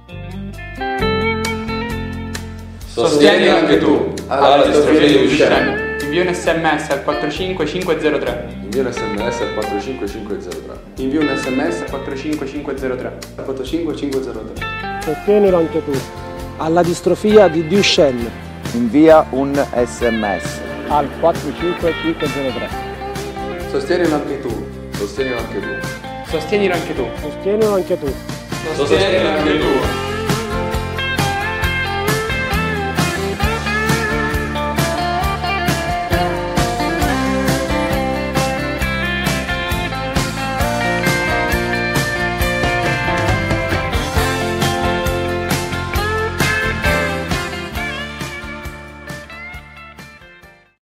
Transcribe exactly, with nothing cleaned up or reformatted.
Sostieni anche tu alla distrofia di Duchenne. Invia un sms al quattro cinque cinque zero tre. Invia un sms al quattro cinque cinque zero tre. Invia un sms al quattro cinque cinque zero tre. quattro cinque cinque zero tre. Sostienilo anche tu alla distrofia di Duchenne. Invia un sms al quattro cinque cinque zero tre. Sostienilo anche tu. Sostienilo anche tu. Sostienilo anche tu. Sostienilo anche tu. Sostienilo anche tu.